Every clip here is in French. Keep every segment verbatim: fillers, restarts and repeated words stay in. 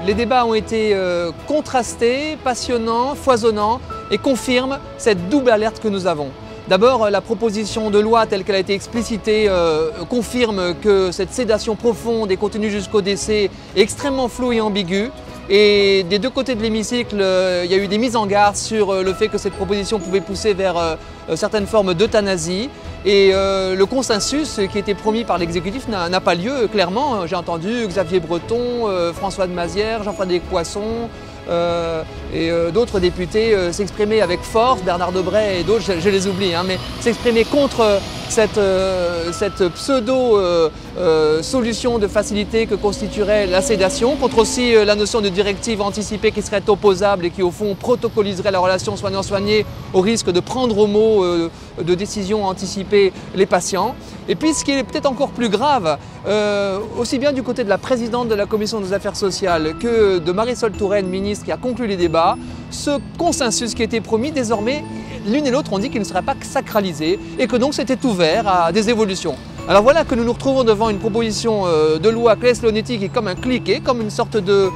les débats ont été euh, contrastés, passionnants, foisonnants et confirment cette double alerte que nous avons. D'abord, la proposition de loi telle qu'elle a été explicitée euh, confirme que cette sédation profonde et continue jusqu'au décès est extrêmement floue et ambiguë. Et des deux côtés de l'hémicycle, euh, il y a eu des mises en garde sur euh, le fait que cette proposition pouvait pousser vers euh, certaines formes d'euthanasie. Et euh, le consensus qui était promis par l'exécutif n'a pas lieu, clairement. J'ai entendu Xavier Breton, euh, François de Mazières, Jean-Frédéric Poisson euh, et euh, d'autres députés euh, s'exprimer avec force, Bernard Debray et d'autres, je, je les oublie, hein, mais s'exprimer contre cette, euh, cette pseudo euh, euh, solution de facilité que constituerait la sédation, contre aussi euh, la notion de directive anticipée qui serait opposable et qui au fond protocoliserait la relation soignant-soigné au risque de prendre au mot euh, de décisions anticipées les patients. Et puis ce qui est peut-être encore plus grave, euh, aussi bien du côté de la présidente de la Commission des affaires sociales que de Marisol Touraine, ministre qui a conclu les débats, ce consensus qui était promis désormais, l'une et l'autre ont dit qu'il ne serait pas sacralisé et que donc c'était ouvert à des évolutions. Alors voilà que nous nous retrouvons devant une proposition de loi Claes-Leonetti qui est comme un cliquet, comme une sorte de,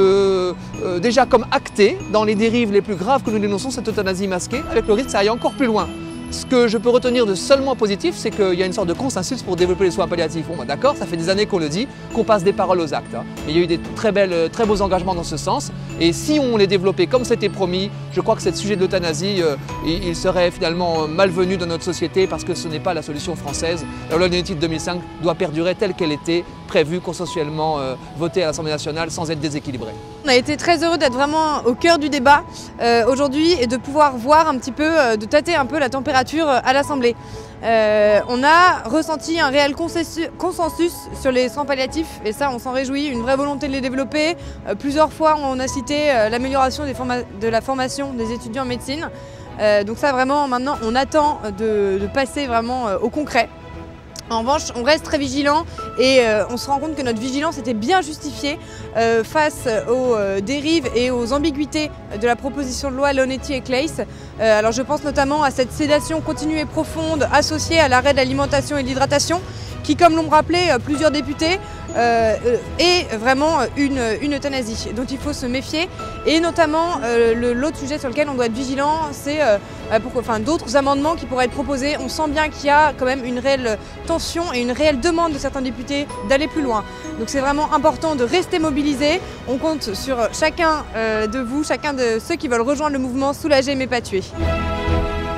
de euh, déjà comme acté dans les dérives les plus graves que nous dénonçons, cette euthanasie masquée, avec le risque que ça aille encore plus loin. Ce que je peux retenir de seulement positif, c'est qu'il y a une sorte de consensus pour développer les soins palliatifs. Bon, bah, d'accord, ça fait des années qu'on le dit, qu'on passe des paroles aux actes. Hein. Mais il y a eu des très, belles, très beaux engagements dans ce sens. Et si on les développait comme c'était promis, je crois que ce sujet de l'euthanasie, euh, il, il serait finalement malvenu dans notre société parce que ce n'est pas la solution française. La loi de deux mille cinq doit perdurer telle qu'elle était prévue, consensuellement euh, votée à l'Assemblée nationale sans être déséquilibrée. On a été très heureux d'être vraiment au cœur du débat euh, aujourd'hui et de pouvoir voir un petit peu, euh, de tâter un peu la température à l'Assemblée. Euh, on a ressenti un réel consensus sur les soins palliatifs et ça on s'en réjouit, une vraie volonté de les développer. Euh, plusieurs fois on a cité euh, l'amélioration de la formation des étudiants en médecine. Euh, donc ça vraiment maintenant on attend de, de passer vraiment euh, au concret. En revanche, on reste très vigilant et euh, on se rend compte que notre vigilance était bien justifiée euh, face aux euh, dérives et aux ambiguïtés de la proposition de loi Leonetti et Claes. Euh, alors je pense notamment à cette sédation continue et profonde associée à l'arrêt de l'alimentation et de l'hydratation qui, comme l'ont rappelé euh, plusieurs députés, euh, est vraiment une, une euthanasie dont il faut se méfier. Et notamment, euh, l'autre sujet sur lequel on doit être vigilant, c'est euh, enfin, d'autres amendements qui pourraient être proposés. On sent bien qu'il y a quand même une réelle tension et une réelle demande de certains députés d'aller plus loin. Donc c'est vraiment important de rester mobilisé. On compte sur chacun euh, de vous, chacun de ceux qui veulent rejoindre le mouvement Soulager mais pas tuer.